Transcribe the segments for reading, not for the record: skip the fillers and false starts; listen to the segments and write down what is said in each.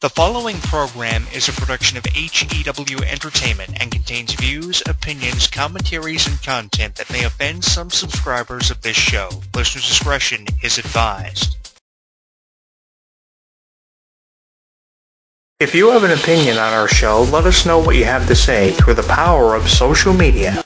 The following program is a production of HEW Entertainment and contains views, opinions, commentaries, and content that may offend some subscribers of this show. Listener discretion is advised. If you have an opinion on our show, let us know what you have to say through the power of social media.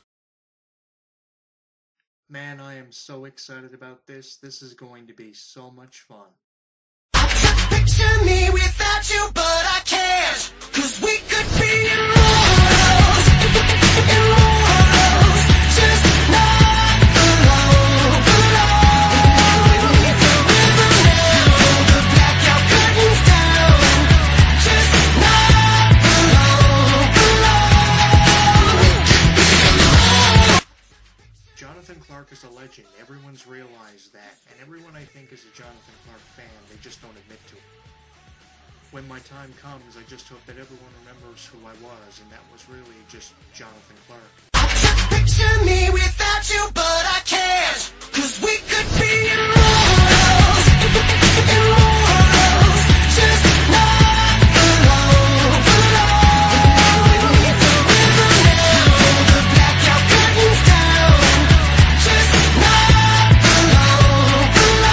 Man, I am so excited about this. This is going to be so much fun. Picture me without you, but I can't, 'cause we could be immortals, just not alone. With the river now, the blackout curtains down, just not alone. Jonathan Clark is a legend. Everyone's realized that, and everyone I think is a Jonathan Clark fan. They just don't admit to it. When my time comes, I just hope that everyone remembers who I was, and that was really just Jonathan Clark. Picture me without you, but I can't, 'cause we could be immortals, just not alone. With the river now, the blackout curtains down, just not alone.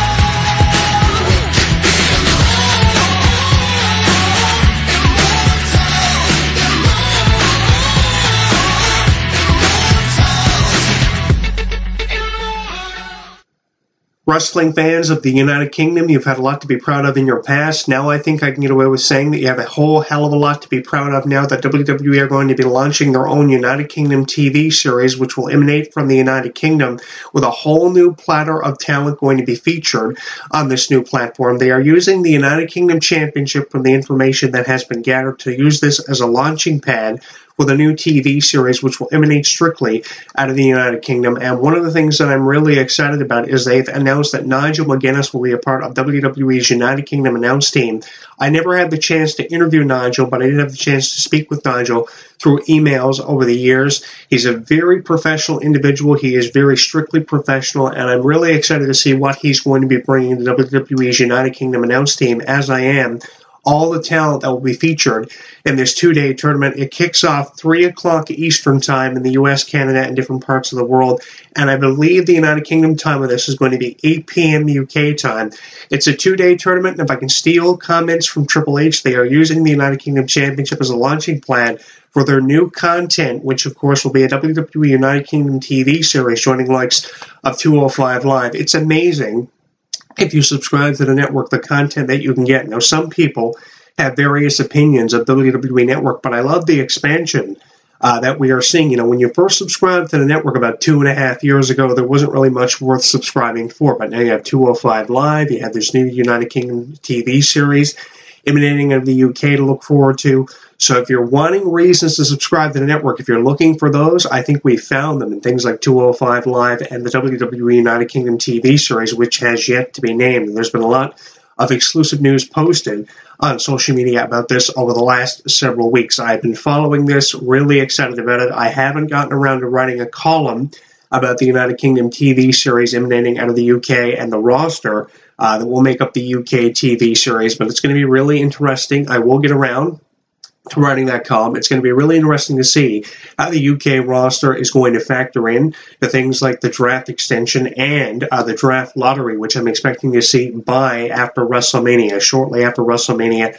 Wrestling fans of the United Kingdom, you've had a lot to be proud of in your past. Now I think I can get away with saying that you have a whole hell of a lot to be proud of now that WWE are going to be launching their own United Kingdom TV series, which will emanate from the United Kingdom, with a whole new platter of talent going to be featured on this new platform. They are using the United Kingdom Championship, from the information that has been gathered, to use this as a launching pad with a new TV series which will emanate strictly out of the United Kingdom. And one of the things that I'm really excited about is they've announced that Nigel McGuinness will be a part of WWE's United Kingdom announce team. I never had the chance to interview Nigel, but I did have the chance to speak with Nigel through emails over the years. He's a very professional individual. He is very strictly professional, and I'm really excited to see what he's going to be bringing to WWE's United Kingdom announce team, as I am all the talent that will be featured in this two-day tournament. It kicks off 3 o'clock Eastern time in the U.S., Canada, and different parts of the world, and I believe the United Kingdom time of this is going to be 8 p.m. UK time. It's a two-day tournament, and if I can steal comments from Triple H, they are using the United Kingdom Championship as a launching plan for their new content, which of course will be a WWE United Kingdom TV series joining the likes of 205 Live. It's amazing, if you subscribe to the network, the content that you can get. Now, some people have various opinions of WWE Network, but I love the expansion that we are seeing. You know, when you first subscribed to the network about 2.5 years ago, there wasn't really much worth subscribing for, but now you have 205 Live, you have this new United Kingdom TV series emanating out of the UK to look forward to. So if you're wanting reasons to subscribe to the network, if you're looking for those, I think we found them in things like 205 Live and the WWE United Kingdom TV series, which has yet to be named. And there's been a lot of exclusive news posted on social media about this over the last several weeks. I've been following this, really excited about it. I haven't gotten around to writing a column about the United Kingdom TV series emanating out of the UK and the roster that will make up the UK TV series, but it's going to be really interesting. I will get around to writing that column. It's going to be really interesting to see how the UK roster is going to factor in the things like the draft extension and the draft lottery, which I'm expecting to see by after WrestleMania, shortly after WrestleMania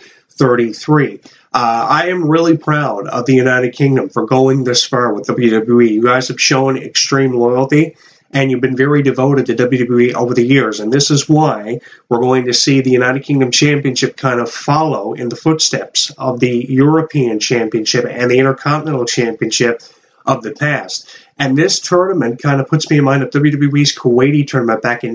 33. I am really proud of the United Kingdom for going this far with WWE. You guys have shown extreme loyalty, and you've been very devoted to WWE over the years, and this is why we're going to see the United Kingdom Championship kind of follow in the footsteps of the European Championship and the Intercontinental Championship of the past. And this tournament kind of puts me in mind of WWE's Kuwaiti tournament back in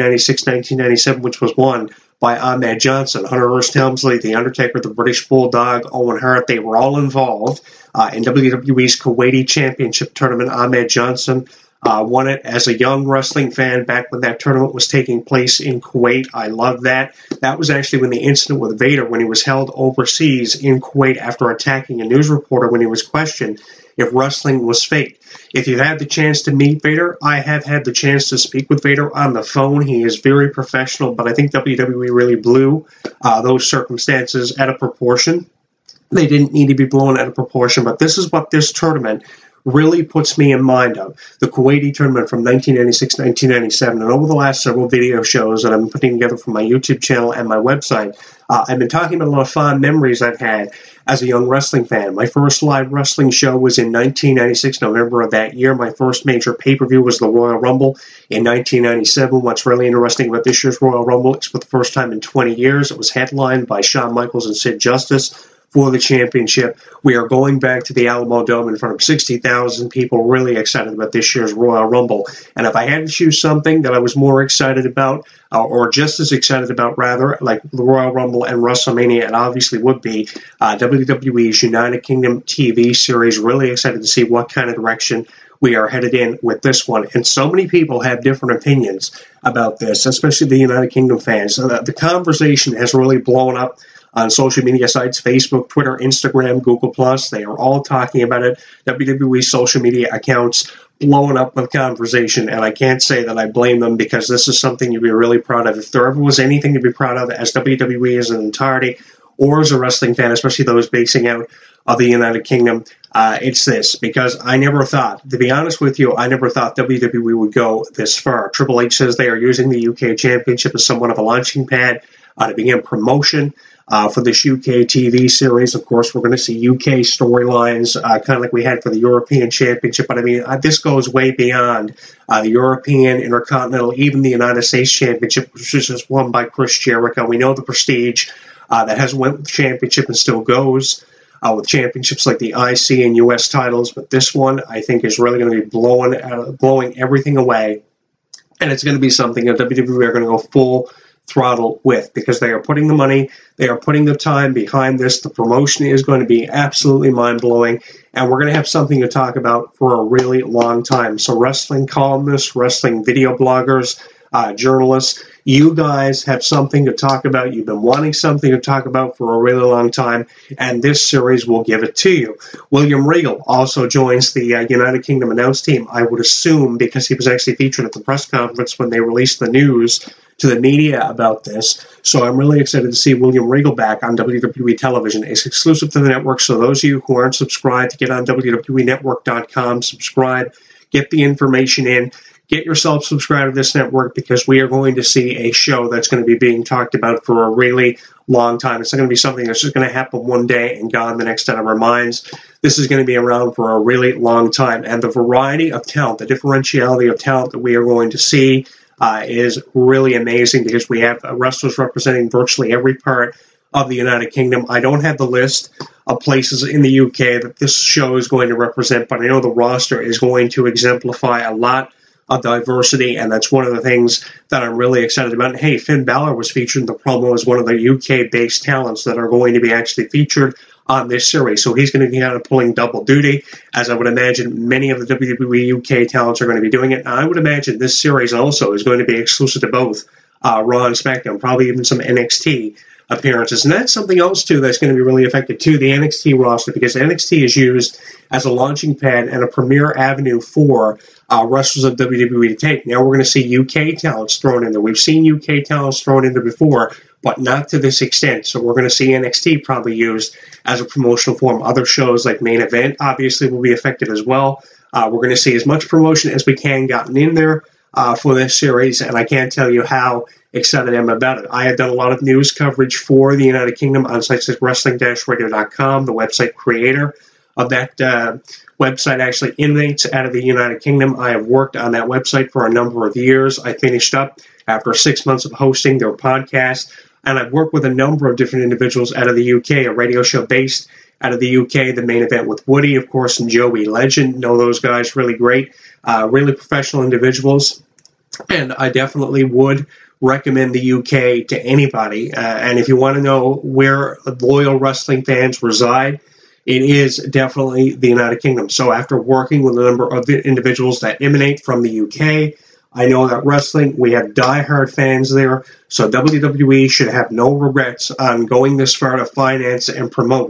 1996-1997, which was won by Ahmed Johnson, Hunter Hearst Helmsley, The Undertaker, the British Bulldog, Owen Hart. They were all involved in WWE's Kuwaiti Championship tournament. Ahmed Johnson won it as a young wrestling fan back when that tournament was taking place in Kuwait. I love that. That was actually when the incident with Vader, when he was held overseas in Kuwait after attacking a news reporter when he was questioned if wrestling was fake. If you had the chance to meet Vader, I have had the chance to speak with Vader on the phone. He is very professional, but I think WWE really blew those circumstances out of proportion. They didn't need to be blown out of proportion, but this is what this tournament really puts me in mind of. The Kuwaiti tournament from 1996-1997, and over the last several video shows that I've been putting together for my YouTube channel and my website, I've been talking about a lot of fond memories I've had as a young wrestling fan. My first live wrestling show was in 1996, November of that year. My first major pay-per-view was the Royal Rumble in 1997. What's really interesting about this year's Royal Rumble is for the first time in 20 years, it was headlined by Shawn Michaels and Sid Justice for the championship. We are going back to the Alamo Dome in front of 60,000 people, really excited about this year's Royal Rumble. And if I had to choose something that I was more excited about, or just as excited about, rather, like the Royal Rumble and WrestleMania, it obviously would be WWE's United Kingdom TV series. Really excited to see what kind of direction we are headed in with this one. And so many people have different opinions about this, especially the United Kingdom fans. So the conversation has really blown up on social media sites, Facebook, Twitter, Instagram, Google+. They are all talking about it. WWE social media accounts blowing up with conversation, and I can't say that I blame them, because this is something to be really proud of. If there ever was anything to be proud of as WWE as an entirety, or as a wrestling fan, especially those basing out of the United Kingdom, it's this, because I never thought, to be honest with you, I never thought WWE would go this far. Triple H says they are using the UK Championship as somewhat of a launching pad to begin promotion for this UK TV series. Of course, we're going to see UK storylines, kind of like we had for the European Championship. But I mean, this goes way beyond the European, Intercontinental, even the United States Championship, which was just won by Chris Jericho. We know the prestige that has went with the championship and still goes with championships like the IC and US titles. But this one, I think, is really going to be blowing everything away. And it's going to be something that WWE are going to go full throttle with, because they are putting the money, they are putting the time behind this. The promotion is going to be absolutely mind-blowing, and we're going to have something to talk about for a really long time. So wrestling columnists, wrestling video bloggers, journalists, you guys have something to talk about. You've been wanting something to talk about for a really long time, and this series will give it to you. William Regal also joins the United Kingdom announce team, I would assume, because he was actually featured at the press conference when they released the news to the media about this. So I'm really excited to see William Regal back on WWE television. It's exclusive to the network, so those of you who aren't subscribed, get on WWEnetwork.com, subscribe, get the information in, get yourself subscribed to this network, because we are going to see a show that's going to be being talked about for a really long time. It's not going to be something that's just going to happen one day and gone the next out of our minds. This is going to be around for a really long time, and the variety of talent, the differentiality of talent that we are going to see is really amazing, because we have wrestlers representing virtually every part of the United Kingdom. I don't have the list of places in the UK that this show is going to represent, but I know the roster is going to exemplify a lot of diversity, and that's one of the things that I'm really excited about. And hey, Finn Balor was featured in the promo as one of the UK-based talents that are going to be actually featured on this series. So he's going to be kind of pulling double duty, as I would imagine many of the WWE UK talents are going to be doing it. And I would imagine this series also is going to be exclusive to both Raw and SmackDown, probably even some NXT appearances. And that's something else, too, that's going to be really affected, too, the NXT roster, because NXT is used as a launching pad and a premier avenue for wrestlers of WWE to take. Now we're going to see UK talents thrown in there. We've seen UK talents thrown in there before, but not to this extent. So we're going to see NXT probably used as a promotional form. Other shows like Main Event obviously will be affected as well. We're going to see as much promotion as we can gotten in there for this series, and I can't tell you how excited I am about it. I have done a lot of news coverage for the United Kingdom on sites like wrestling-radio.com, the website creator of that website actually emanates out of the United Kingdom. I have worked on that website for a number of years. I finished up after 6 months of hosting their podcast, and I've worked with a number of different individuals out of the UK, a radio show based out of the UK, the Main Event with Woody, of course, and Joey Legend. Know those guys really great, really professional individuals, and I definitely would recommend the UK to anybody. And if you want to know where loyal wrestling fans reside, it is definitely the United Kingdom. So after working with a number of individuals that emanate from the UK, I know that wrestling, we have diehard fans there, so WWE should have no regrets on going this far to finance and promote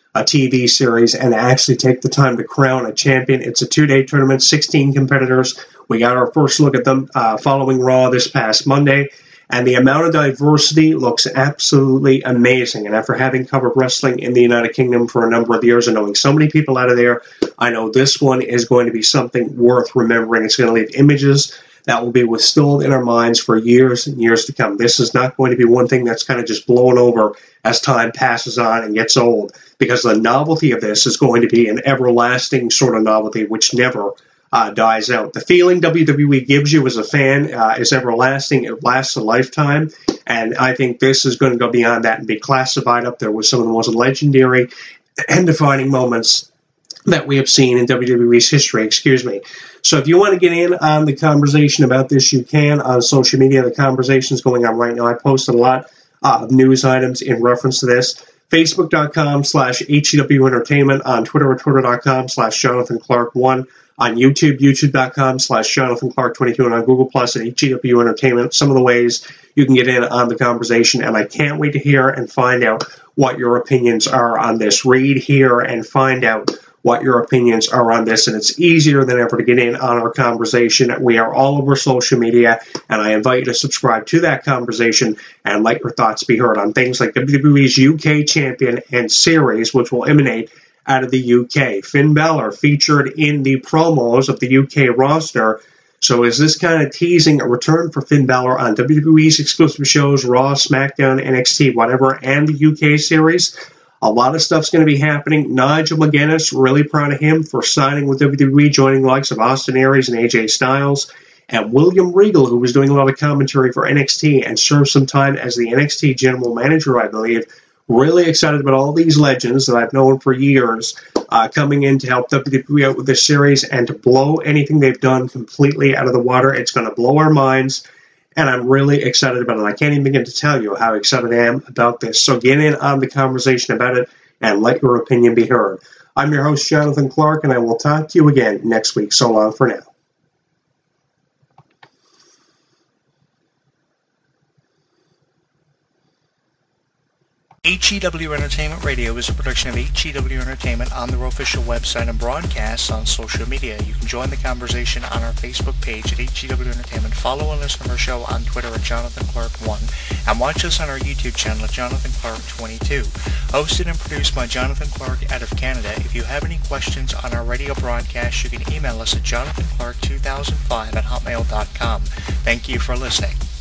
a TV series and actually take the time to crown a champion. It's a 2-day tournament, 16 competitors. We got our first look at them following Raw this past Monday, and the amount of diversity looks absolutely amazing. And after having covered wrestling in the United Kingdom for a number of years and knowing so many people out of there, I know this one is going to be something worth remembering. It's going to leave images that will be withstood in our minds for years and years to come. This is not going to be one thing that's kind of just blown over as time passes on and gets old, because the novelty of this is going to be an everlasting sort of novelty which never dies out. The feeling WWE gives you as a fan is everlasting. It lasts a lifetime, and I think this is going to go beyond that and be classified up there with some of the most legendary and defining moments that we have seen in WWE's history, So if you want to get in on the conversation about this, you can on social media. The conversation is going on right now. I posted a lot of news items in reference to this. Facebook.com/HEW Entertainment, on Twitter at Twitter.com/Jonathan Clark 1, on YouTube, YouTube.com/Jonathan Clark 22, and on Google Plus at HEW Entertainment. Some of the ways you can get in on the conversation, and I can't wait to hear and find out what your opinions are on this. Read, hear, and find out what your opinions are on this, and it's easier than ever to get in on our conversation. We are all over social media, and I invite you to subscribe to that conversation and let your thoughts be heard on things like WWE's UK Champion and series, which will emanate out of the UK. Finn Balor featured in the promos of the UK roster. So is this kind of teasing a return for Finn Balor on WWE's exclusive shows, Raw, SmackDown, NXT, whatever, and the UK series? A lot of stuff's going to be happening. Nigel McGuinness, really proud of him for signing with WWE, joining the likes of Austin Aries and AJ Styles. And William Regal, who was doing a lot of commentary for NXT and served some time as the NXT general manager, I believe. Really excited about all these legends that I've known for years coming in to help WWE out with this series and to blow anything they've done completely out of the water. It's going to blow our minds. And I'm really excited about it. I can't even begin to tell you how excited I am about this. So get in on the conversation about it and let your opinion be heard. I'm your host, Jonathan Clark, and I will talk to you again next week. So long for now. HEW Entertainment Radio is a production of HEW Entertainment on their official website and broadcasts on social media. You can join the conversation on our Facebook page at HEW Entertainment, follow and listen to our show on Twitter at Jonathan Clark 1, and watch us on our YouTube channel at Jonathan Clark 22. Hosted and produced by Jonathan Clark out of Canada. If you have any questions on our radio broadcast, you can email us at jonathanclark2005@hotmail.com. Thank you for listening.